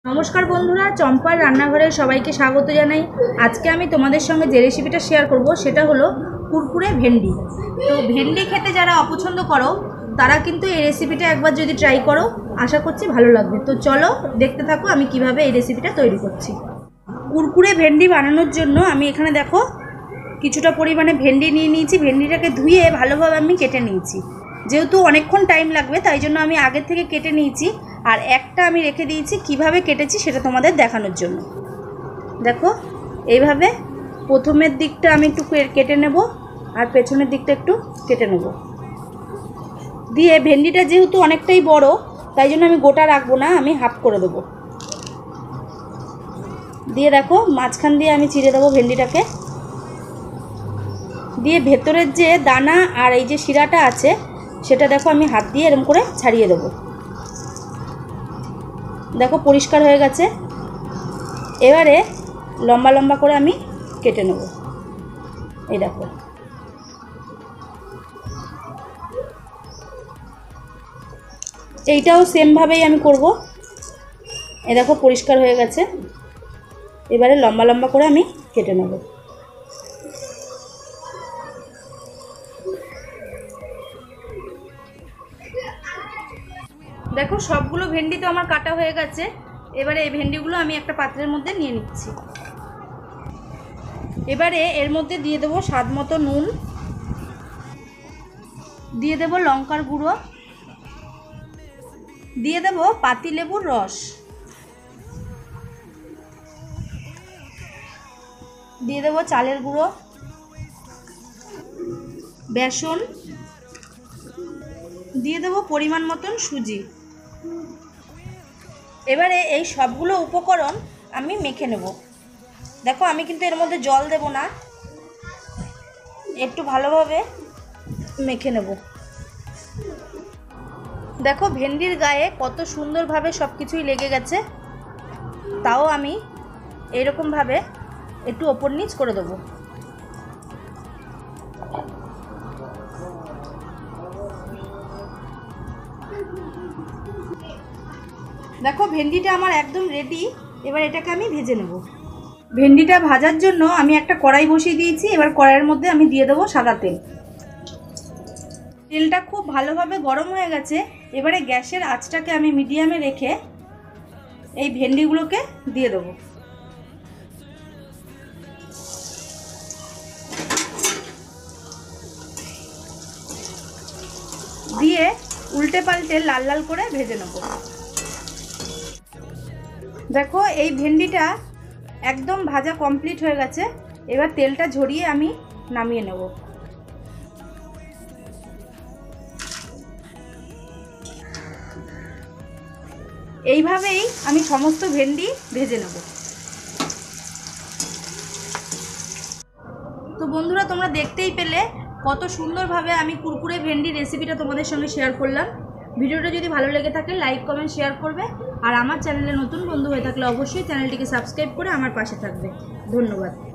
নমস্কার বন্ধুরা, চম্পার রান্নাঘরে সবাইকে স্বাগত জানাই। আজকে আমি তোমাদের সঙ্গে যে রেসিপিটা শেয়ার করব সেটা হলো কুরকুরে ভেন্ডি। তো ভেন্ডি খেতে যারা অপছন্দ করো তারা কিন্তু এই রেসিপিটা একবার যদি ট্রাই করো আশা করছি ভালো লাগবে। তো চলো দেখতে থাকো আমি কিভাবে এই রেসিপিটা তৈরি করছি। কুরকুরে ভেন্ডি বানানোর জন্য আমি এখানে দেখো কিছুটা পরিমাণে ভেন্ডি নিয়ে নিয়েছি। ভেন্ডিটাকে ধুয়ে ভালোভাবে আমি কেটে নিয়েছি। যেহেতু অনেকক্ষণ টাইম লাগবে তাই জন্য আমি আগের থেকে কেটে নিয়েছি। আর একটা আমি রেখে দিয়েছি, কিভাবে কেটেছি সেটা তোমাদের দেখানোর জন্য। দেখো এইভাবে প্রথমের দিকটা আমি একটু কেটে নেব আর পেছনের দিকটা একটু কেটে নেব। দিয়ে ভেন্ডিটা যেহেতু অনেকটাই বড় তাই জন্য আমি গোটা রাখবো না, আমি হাফ করে দেবো। দিয়ে দেখো মাঝখান দিয়ে আমি চিড়ে দেবো ভেন্ডিটাকে। দিয়ে ভেতরের যে দানা আর এই যে শিরাটা আছে সেটা দেখো আমি হাত দিয়ে এরকম করে ছাড়িয়ে দেবো। দেখো পরিষ্কার হয়ে গেছে। এবারে লম্বা লম্বা করে আমি কেটে নেব। এই দেখো এইটাও সেমভাবেই আমি করব। এই দেখো পরিষ্কার হয়ে গেছে। এবারে লম্বা লম্বা করে আমি কেটে নেব। দেখো সবগুলো ভেন্ডি তো আমার কাটা হয়ে গেছে। এবারে এই ভেন্ডিগুলো আমি একটা পাত্রের মধ্যে নিয়ে নিচ্ছি। এবারে এর মধ্যে দিয়ে দেবো স্বাদ মতো নুন, দিয়ে দেবো লঙ্কার গুঁড়ো, দিয়ে দেবো পাতিলেবুর রস, দিয়ে দেবো চালের গুঁড়ো, বেসন, দিয়ে দেবো পরিমাণ মতন সুজি। এবারে এই সবগুলো উপকরণ আমি মেখে নেব। দেখো আমি কিন্তু এর মধ্যে জল দেব না, একটু ভালোভাবে মেখে নেব। দেখো ভেন্ডির গায়ে কত সুন্দরভাবে সব কিছুই লেগে গেছে, তাও আমি এরকমভাবে একটু ওপর নিচ করে দেবো। দেখো ভেন্ডিটা আমার একদম রেডি। এবার এটাকে আমি ভেজে নেব। ভেন্ডিটা ভাজার জন্য আমি একটা কড়াই বসিয়ে দিয়েছি। এবার কড়াইয়ের মধ্যে আমি দিয়ে দেবো সাদা তেল। তেলটা খুব ভালোভাবে গরম হয়ে গেছে। এবারে গ্যাসের আঁচটাকে আমি মিডিয়ামে রেখে এই ভেন্ডিগুলোকে দিয়ে দেবো। দিয়ে উল্টে পাল্টে লাল লাল করে ভেজে নেব। দেখো এই ভেন্ডিটা একদম ভাজা কমপ্লিট হয়ে গেছে। এবার তেলটা ঝরিয়ে আমি নামিয়ে নেব। এইভাবেই আমি সমস্ত ভেন্ডি ভেজে নেব। তো বন্ধুরা তোমরা দেখতেই পেলে কত সুন্দরভাবে আমি কুরকুরে ভেন্ডি রেসিপিটা তোমাদের সঙ্গে শেয়ার করলাম। ভিডিওটা যদি ভালো লেগে থাকে লাইক কমেন্ট শেয়ার করবে। আর আমার চ্যানেলে নতুন বন্ধু হয়ে থাকলে অবশ্যই চ্যানেলটিকে সাবস্ক্রাইব করে আমার পাশে থাকবে। ধন্যবাদ।